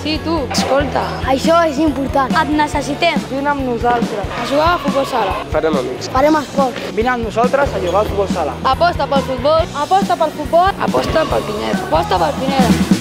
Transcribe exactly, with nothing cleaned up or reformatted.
Sí, tu. Escolta. Això és important. Et necessitem. Vine amb nosaltres. A jugar a futbol sala. Farem amics. Farem esport. Vine amb nosaltres a jugar al futbol sala. Aposta pel futbol. Aposta pel futbol. Aposta pel Pineda. Aposta pel Pineda.